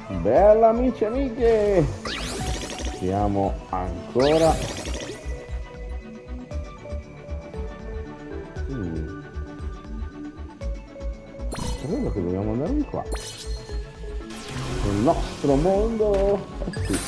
Bella amici e amiche! Siamo ancora... Credo che dobbiamo andare di qua. Nel nostro mondo... sì.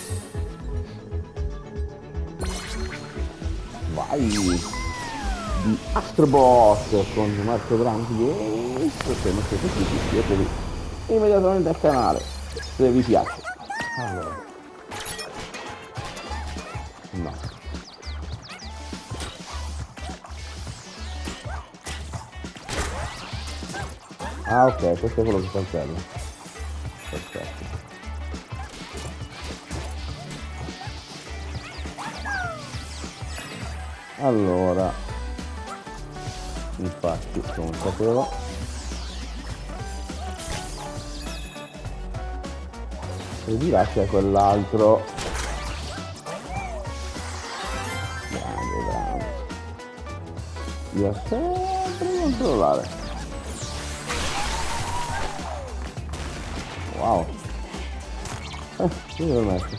Vai! Di Astrobot con Marco Branchi Games. Se non siete iscritti, iscrivetevi immediatamente al canale se vi piace. Allora, no, ah ok, questo è quello che cancella. Perfetto. Allora, infatti come sapevo, e di là c'è quell'altro. Grande, grande. Io sempre controllare. Wow. Che devo mettere?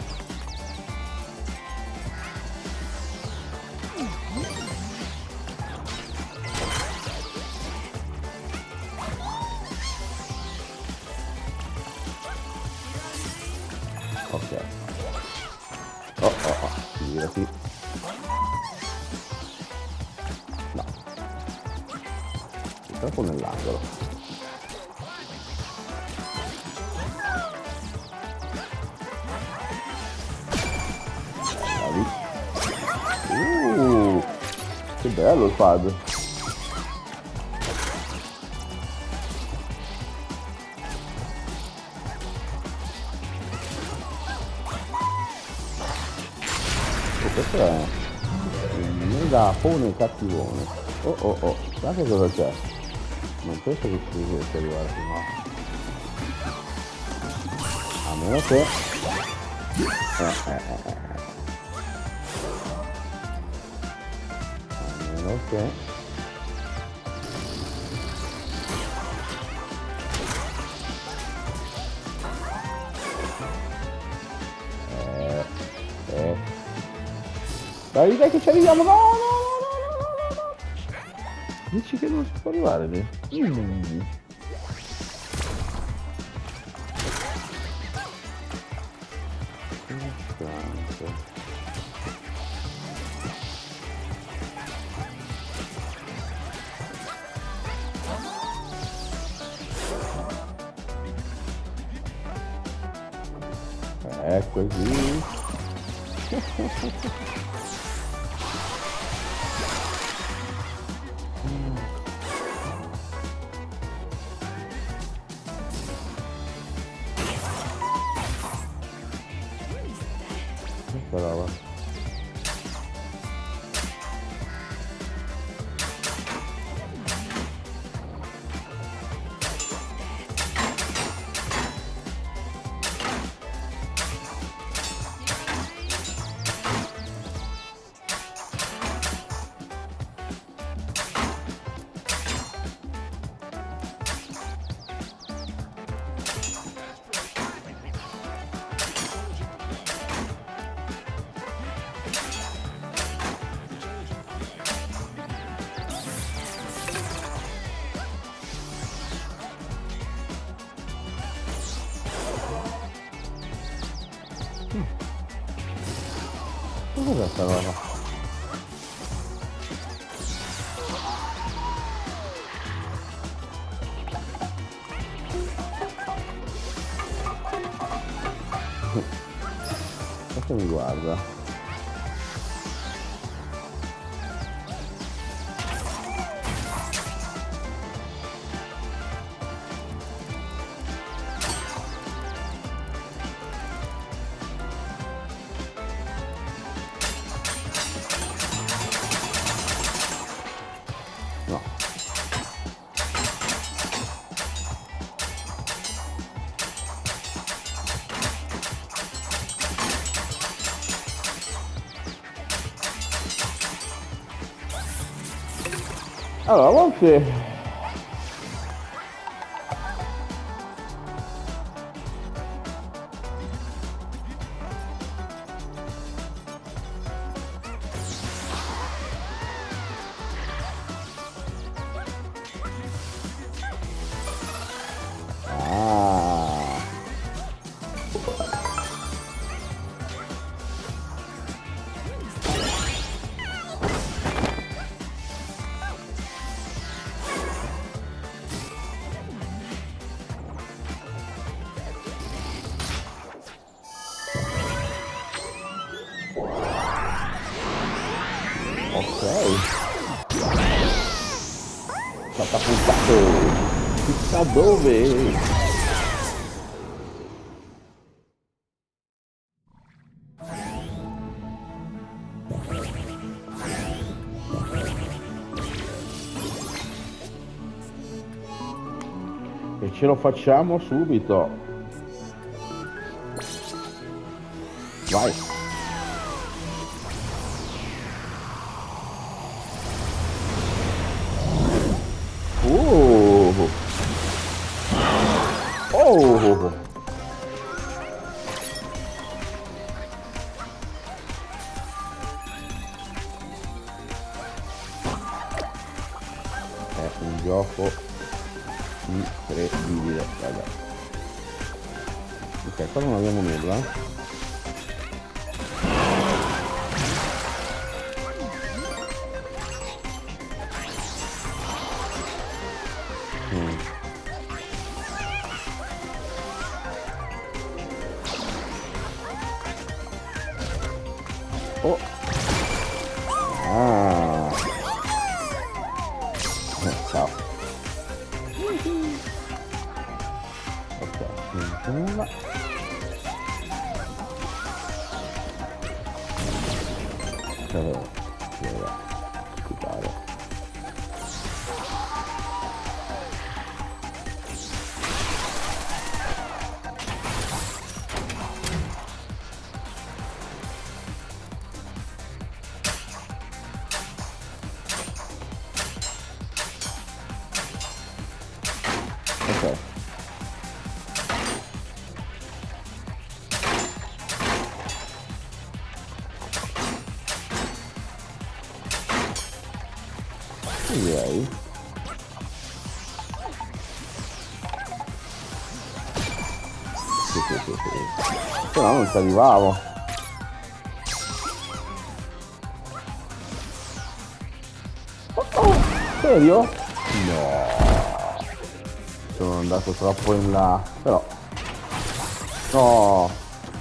Ok. Oh, girati. No. È troppo nell'angolo. Bravi. Che bello il pad. Questo è un mega pone cattivone. Oh, guarda cosa c'è. Non penso che ci riesca arrivare fino a meno che a meno che dai che ci arriviamo. No. Dici che non si può arrivare lì? È così. Questa roba. Cos'è sta roba? Questo mi guarda. No. Allora, Wolfie. Ok. Catapultato. Chissà dove. E ce lo facciamo subito. Vai. Oh. Oh. È un gioco incredibile, raga. Ok, qua non abbiamo nulla. Oh. Ah. Ciao. Ok, niente nulla. Scusate. Ok. Direi. Sì. Però non ci arrivavo. Oh, serio? No. Sono andato troppo in là. Però. No.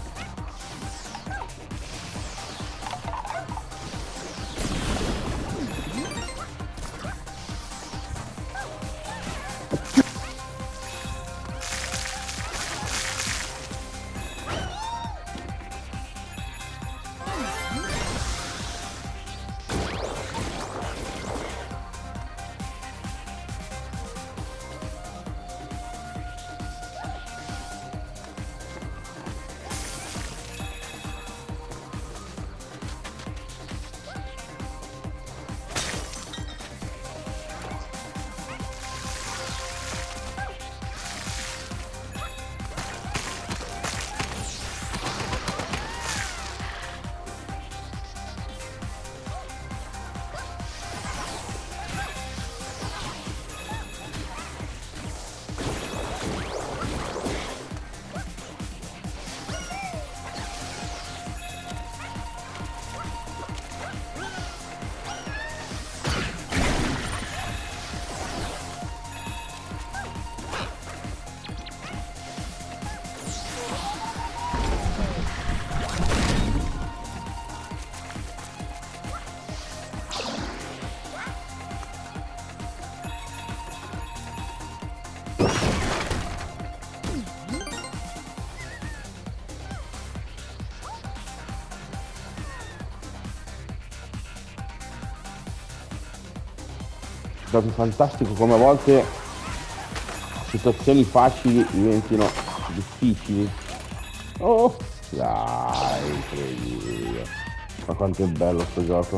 È stato fantastico come a volte situazioni facili diventino difficili. Oh, dai, incredibile. Ma quanto è bello sto gioco.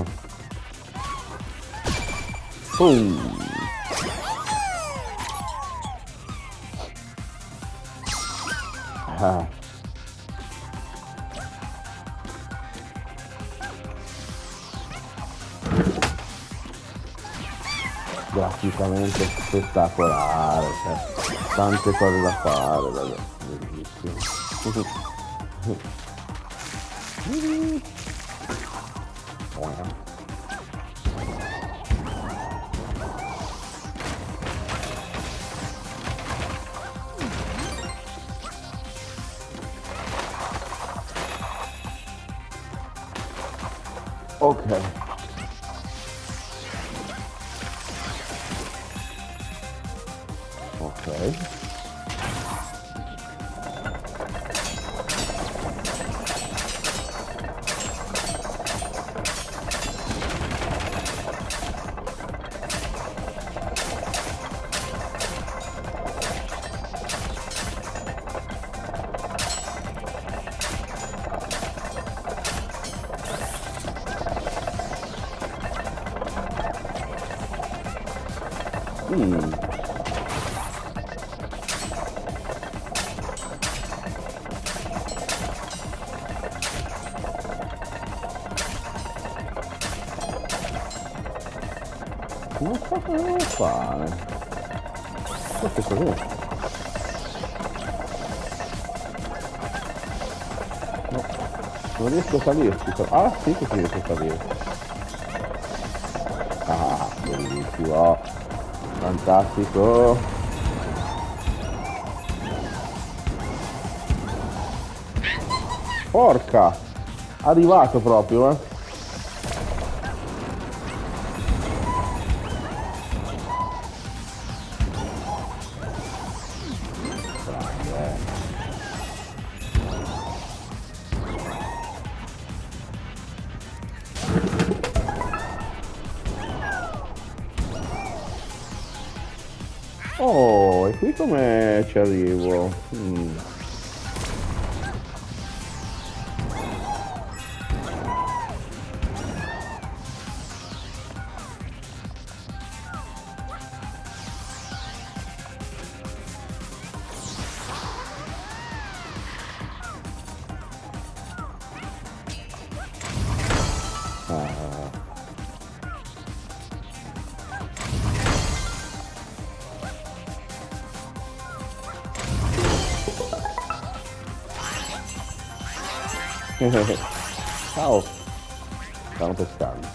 Ah. Graficamente spettacolare, cioè, tante cose da fare, bellissimo. Ok. Non so cosa devo fare. Questo così. No, non riesco a salirci. Ah sì che si riesce a salire. Ah, bellissimo. Fantastico. Porca! Arrivato proprio, eh. Oh, e qui come ci arrivo? Ciao, stanno pescando.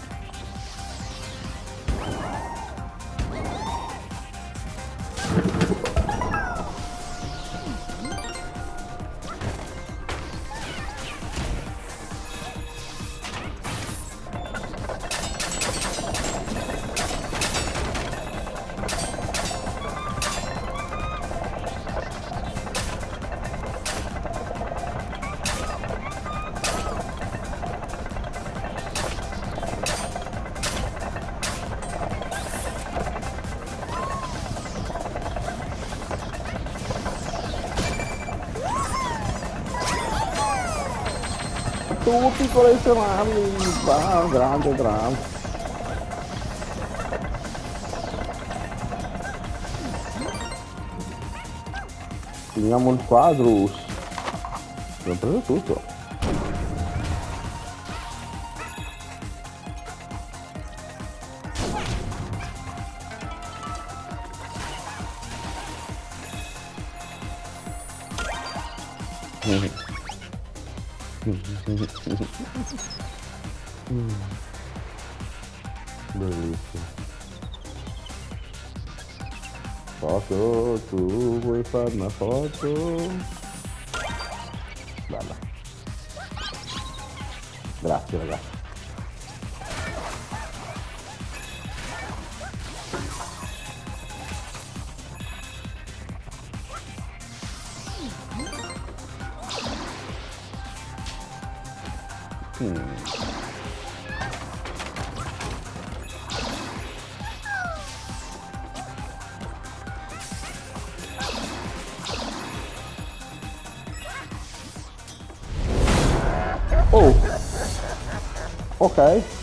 Tu piccole cerami, grande drum. Finiamo il quadrus. Abbiamo preso tutto. Bellissimo. Foto, tu vuoi fare una foto? Bella. Grazie ragazzi. Oh, ok.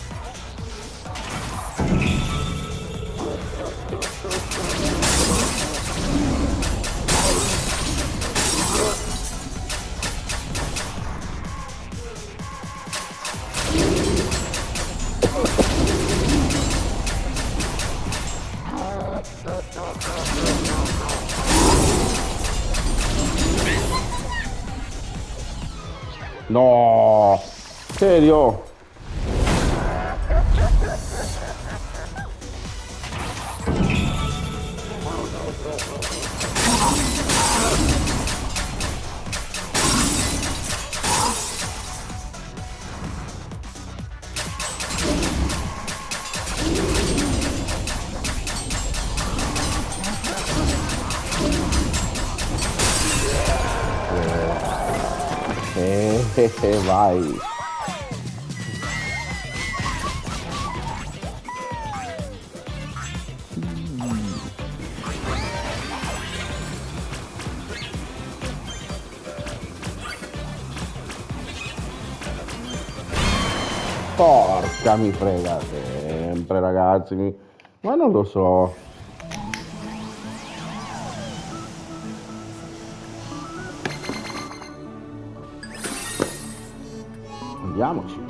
No, serio? Vai. Porca mi frega sempre, ragazzi. Ma non lo so. Andiamoci.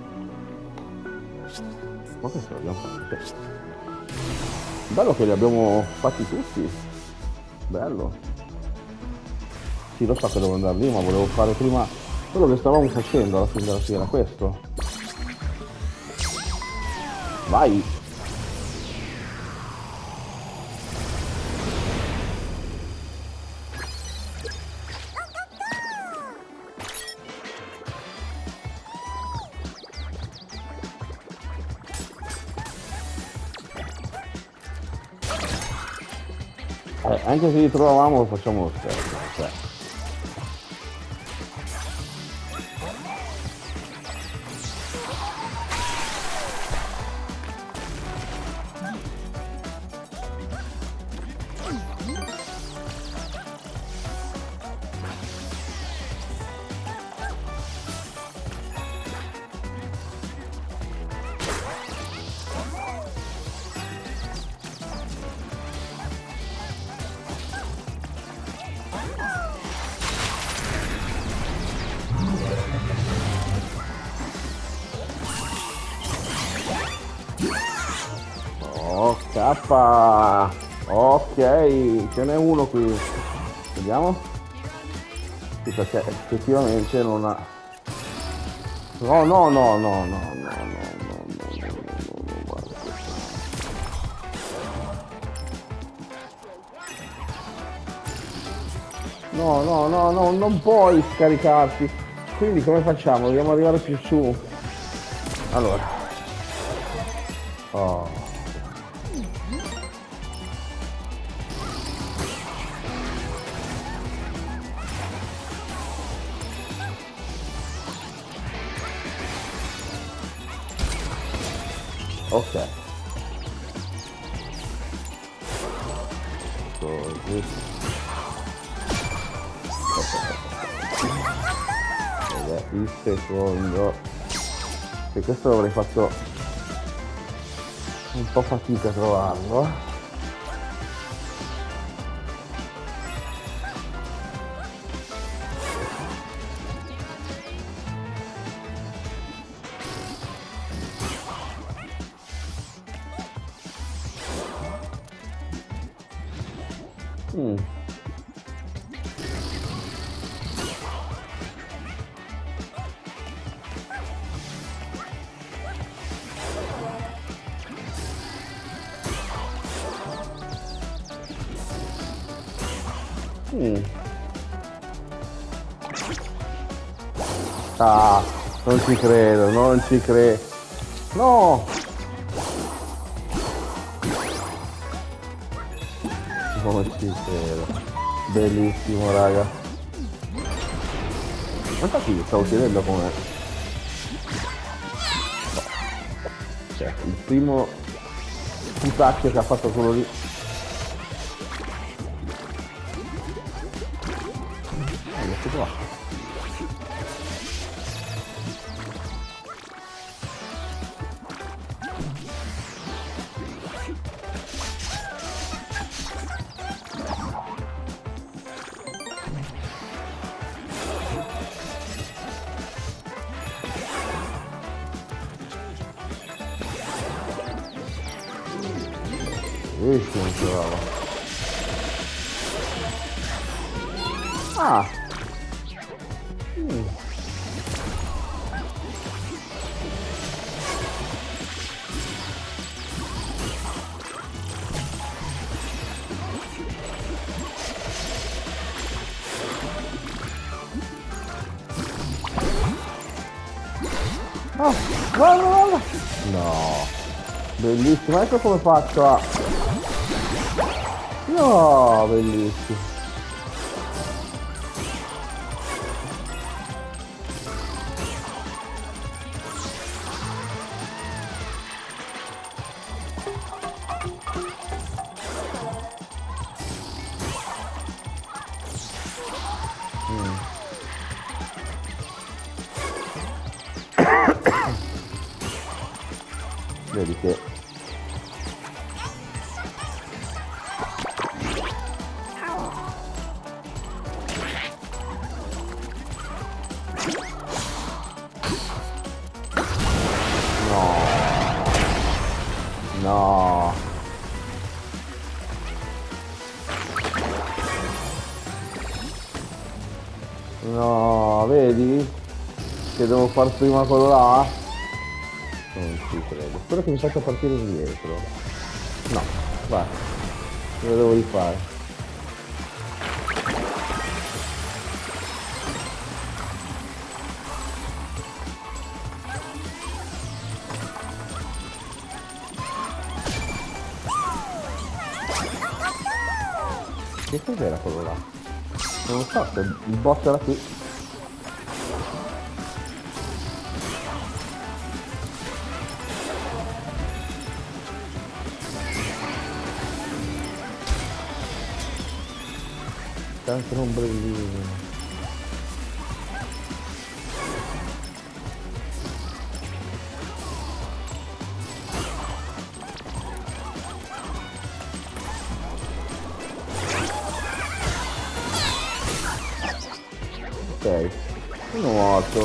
Ma questo l'abbiamo fatto. Bello che li abbiamo fatti tutti. Bello. Sì, lo so che devo andare lì, ma volevo fare prima quello che stavamo facendo alla fine della sera, questo. Vai. Anche se li trovavamo lo facciamo lo stesso, cioè. Oh, K. Ok, ce n'è uno qui. Vediamo. Sì, perché effettivamente non ha... No, no, no, no, no, no, no, no, no, guarda. No, no, no, no, non puoi scaricarti. Quindi come facciamo? Dobbiamo arrivare più su. Allora. Oh. Ok. Così. Ed è il secondo. E questo avrei fatto un po' fatica a trovarlo. Ah, non ci credo, non ci credo. No! Non ci credo. Bellissimo, raga. Ma infatti stavo chiedendo come... Cioè, il primo putacchio che ha fatto quello lì. Questo qua. Non trovavo. Ah! Oh, guarda, guarda! No! Bellissimo, ecco come faccio a... No, bellissimo. Vedi che... No. No. No, vedi? Che devo far prima quello là? Non ci credo. Spero che mi faccia partire indietro. No, vai. Lo devo rifare. Che cos'era quello là? Non lo so, se il boss era qui. Tanto non brillino. Ok, sono morto.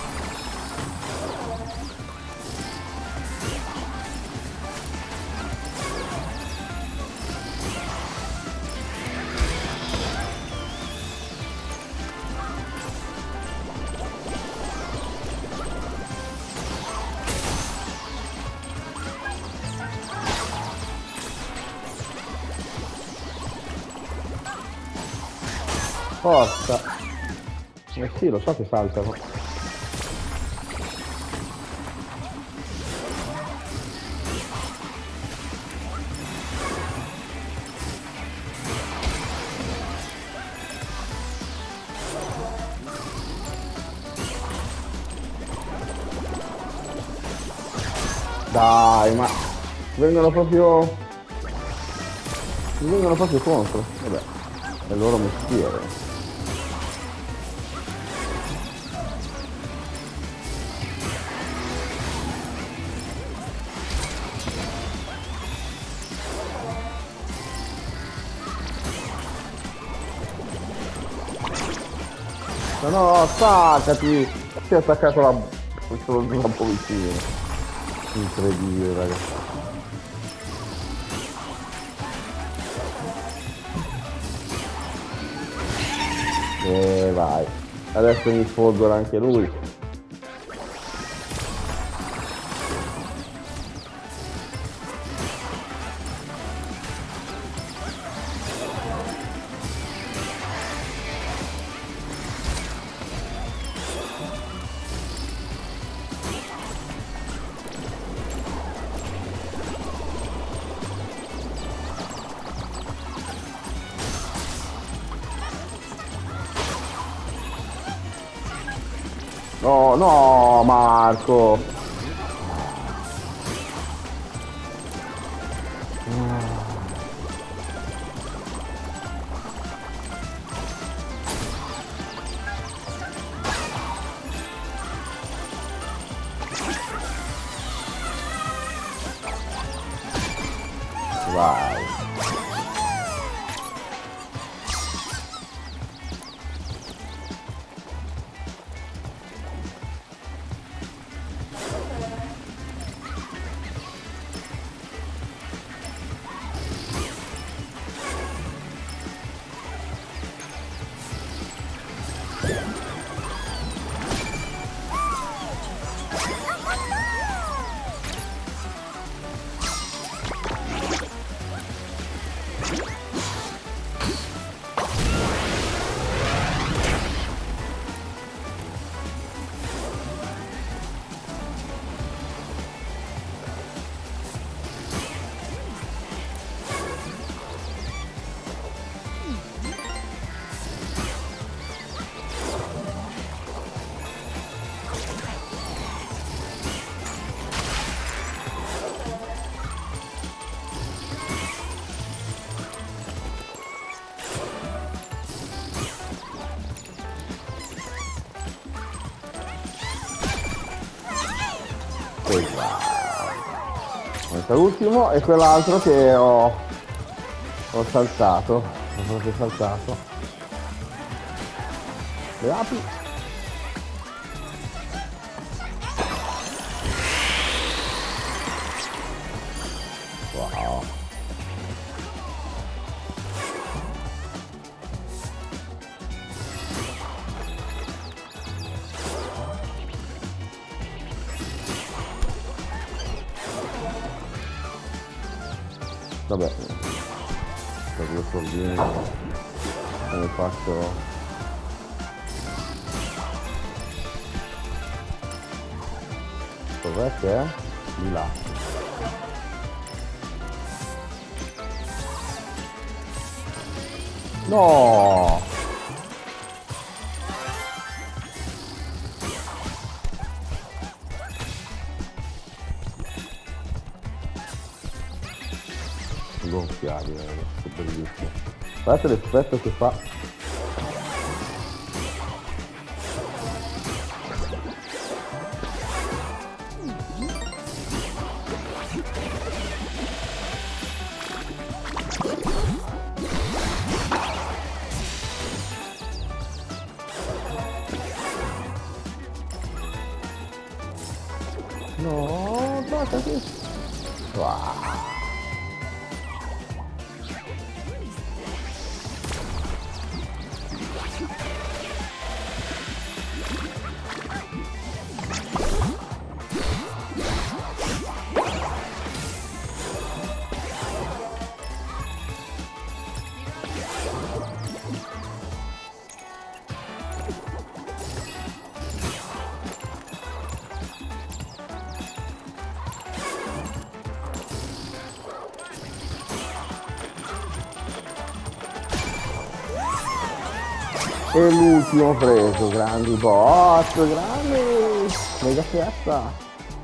Forza. Sì, lo so che saltano. Dai, ma vengono proprio... mi vengono proprio contro. Vabbè, è il loro mestiere. No, no, attaccati! Si è attaccato la... solo troppo vicino. Incredibile, ragazzi. E vai. Adesso mi sfolgora anche lui. No, no, Marco. Vai. E vai. L'ultimo è quell'altro che ho saltato. Ho proprio saltato. Le api. Wow. Vabbè, per due soldini come faccio? Dov'è che è? Di là. No! Gonfiabile, che bellissimo. Guardate l'effetto che fa. No, guardate. Wow. E l'ultimo preso, grandi boss, grandi, mega festa.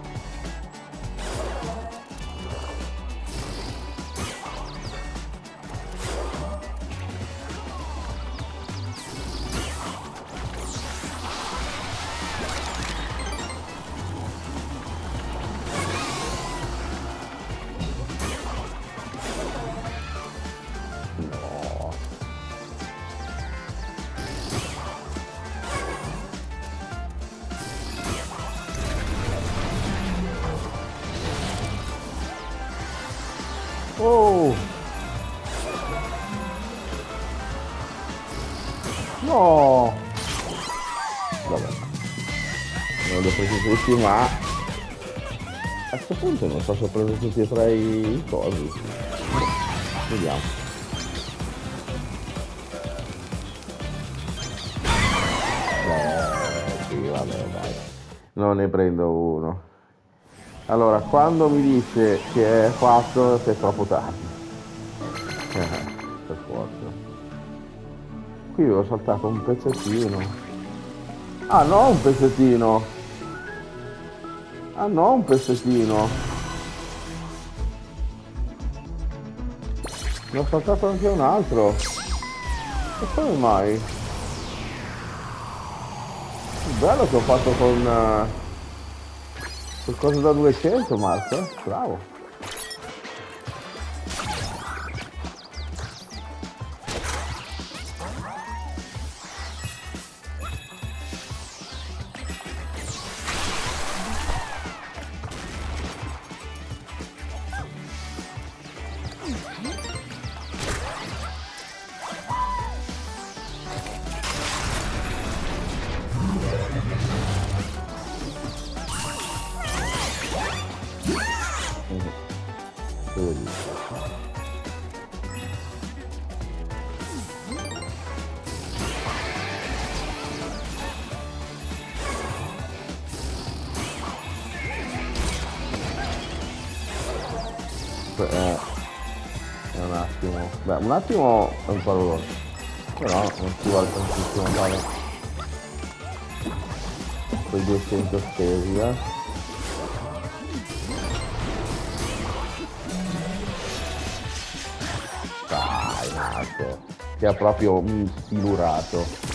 Oh! No! Vabbè. Non li ho presi tutti, ma a questo punto non so se ho preso tutti e tre i cosi. Vediamo. Sì, vabbè, dai. Non ne prendo uno. Allora, quando mi dice che è fatto, è troppo tardi. Per forza. Qui ho saltato un pezzettino. Ah, no, un pezzettino. Ah, no, un pezzettino. Ne ho saltato anche un altro. E come mai? Bello che ho fatto con... qualcosa da 200, Marco, bravo. Un attimo, beh, un attimo è un parolone, però non ci vuole tantissimo fare quei 200 spesi, Dai, Marco, che ha proprio silurato.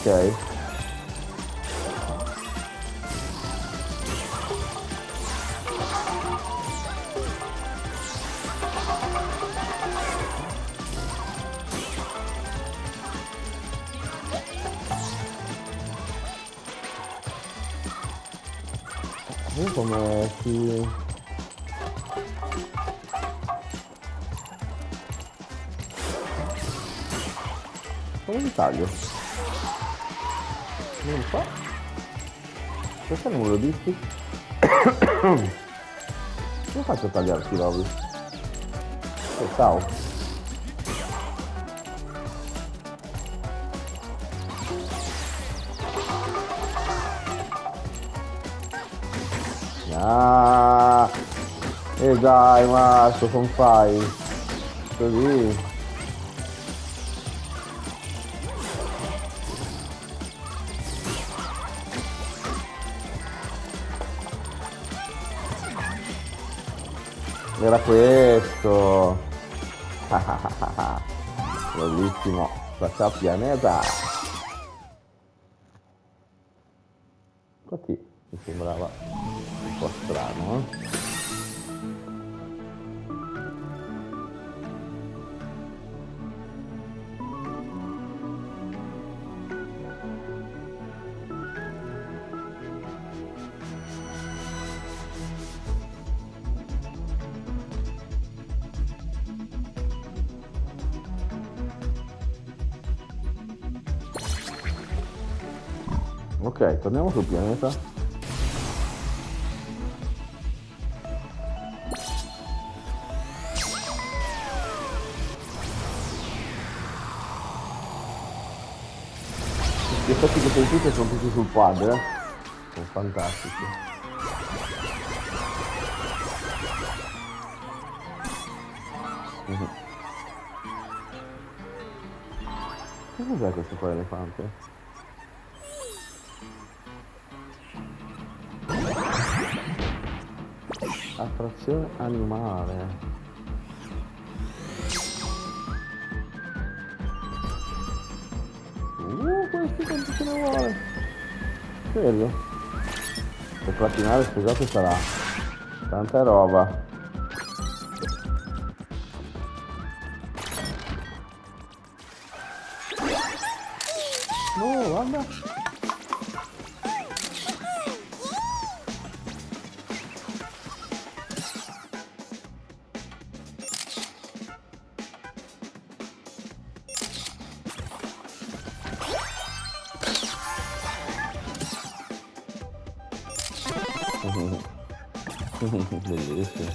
Come si... Come li taglio? Non lo so. Perché non me lo dici? Come faccio a tagliare sti robi? Ciao. Ah, e dai, Marco, come fai? Così. Era questo. Bellissimo. La pianeta. Infatti mi sembrava un po' strano, eh? Ok, torniamo sul pianeta. Gli effetti che sentite sono tutti sul pad, sono fantastici. Che cos'è questo qua elefante? Attrazione animale. Questi quanti ce ne vuole? Serio? Per platinare, scusate, sarà tanta roba. No, guarda. Bellissimo.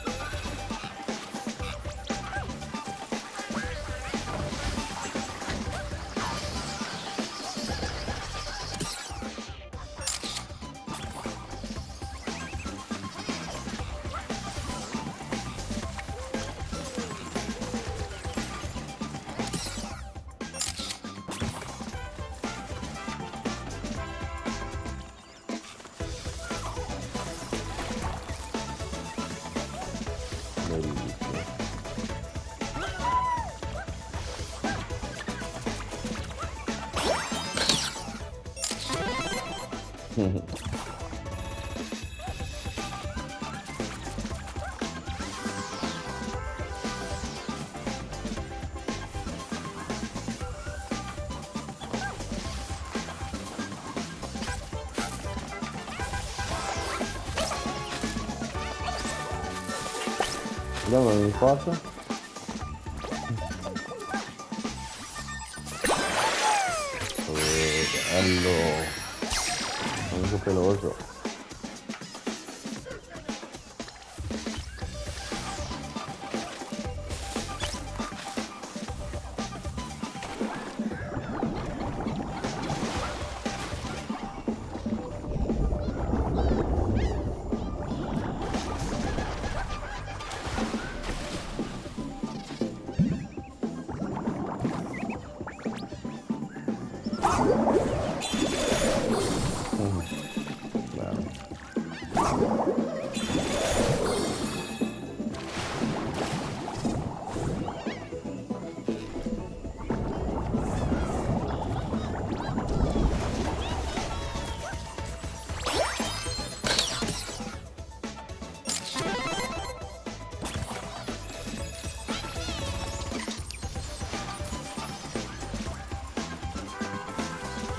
Vediamo il forza. Bello. Molto peloso.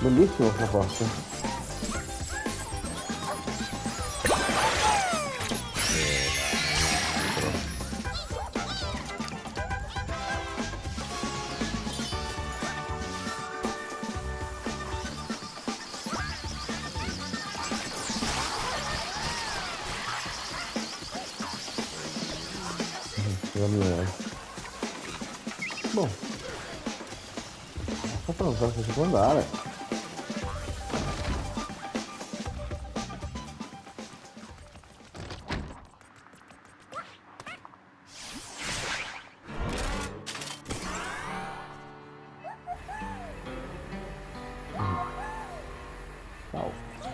bellissimo sta parte. Boh, aspetta, non so se si può andare. Ciao.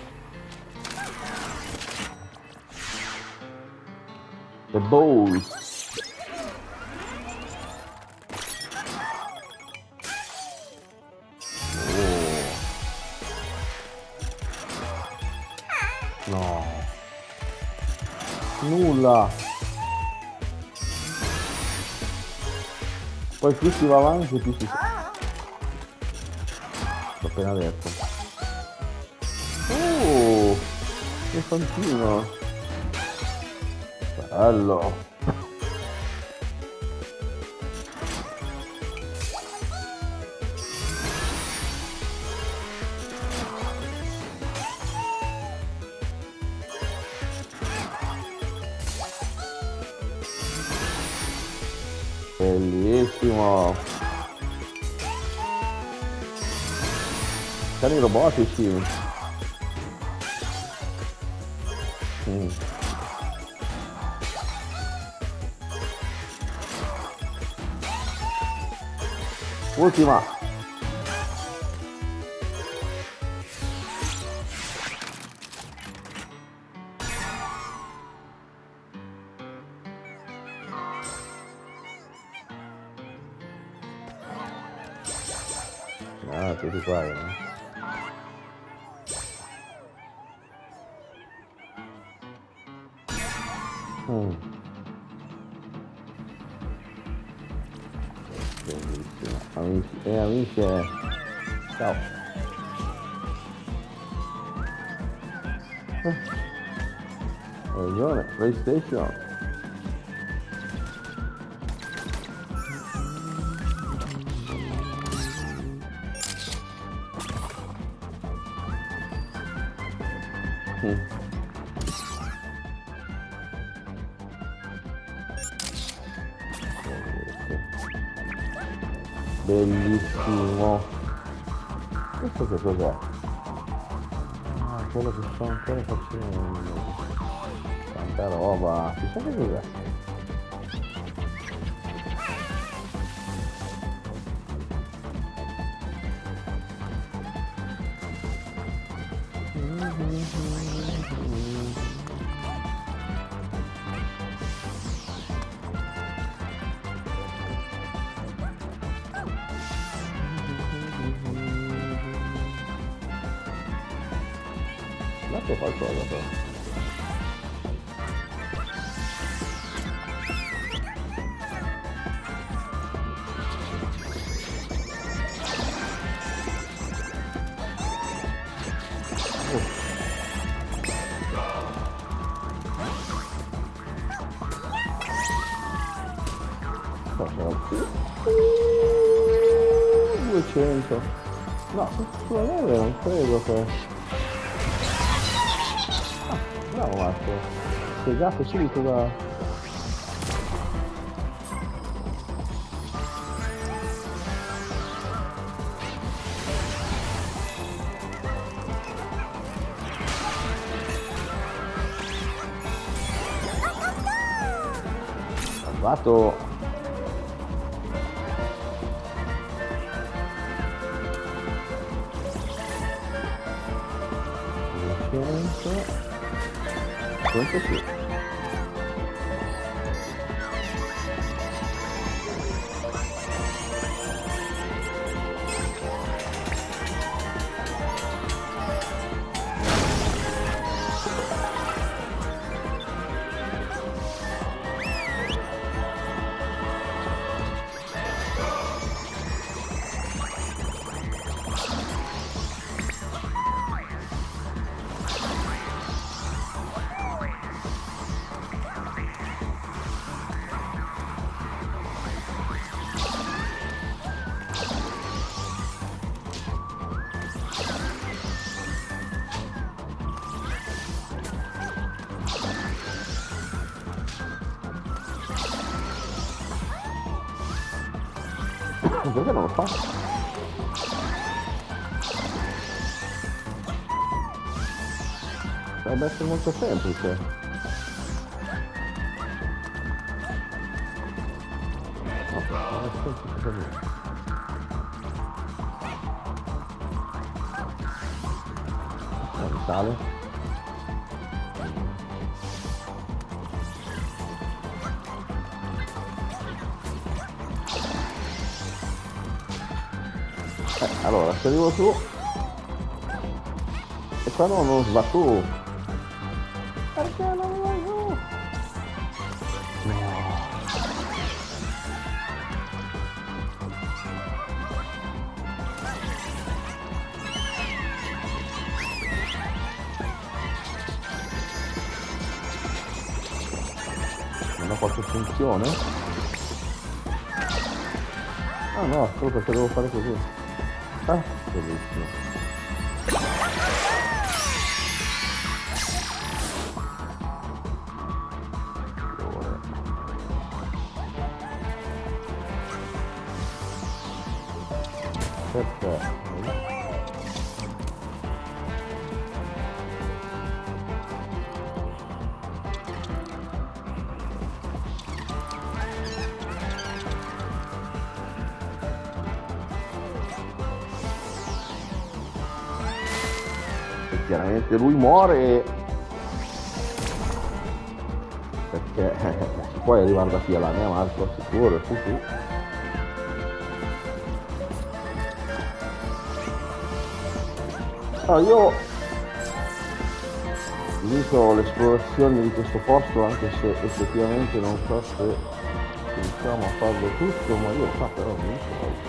The balls. No, nulla. Poi più si va avanti più si... L'ho appena detto. Che fantino. Bello. Bellissimo. Cani robotici. Ultima. Ah, tutti qua, no? Bellissimo. Amici e amiche. Ciao. Hai ragione, PlayStation. Bellissimo. Questo che cos'è? Ah, quello che sto ancora facendo. Tanta roba. Chissà che cos'è. Lascia qualcosa però. Qui. 200. No, sulla neve non credo che... Ah, bravo Marco. Spiegato subito da... Salvato. Questo sì. Perché non lo fa? Dovrebbe essere molto semplice. No, è semplice così. Sale. Allora, se arrivo su e quando non va su, perché non va su? No. Non ho qualche funzione? Ah no, solo perché devo fare così. Ah, bellissimo. Perfetto. E chiaramente lui muore perché si può arrivare da qui alla mia Marco, sicuro, sì. Allora, io dico l'esplorazione di questo posto, anche se effettivamente non so se riusciamo a farlo tutto, ma io qua però non so.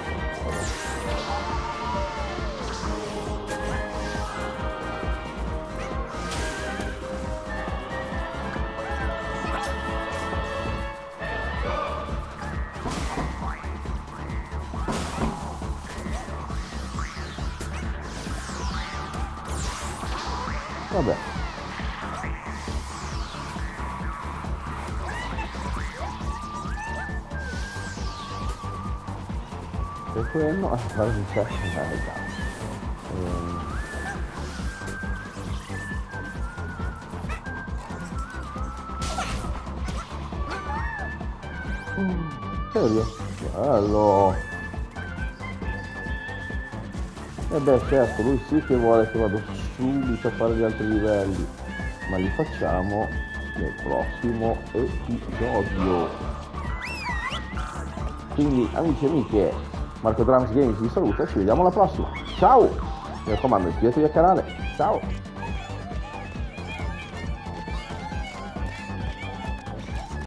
Vabbè. Per quello, guarda che c'è, serio? Bello! E beh certo, lui sì che vuole che vado subito a fare gli altri livelli, ma li facciamo nel prossimo episodio. Quindi amici e amiche, Marco Drums Games vi saluta e ci vediamo alla prossima. Ciao! Mi raccomando, iscrivetevi al canale. Ciao!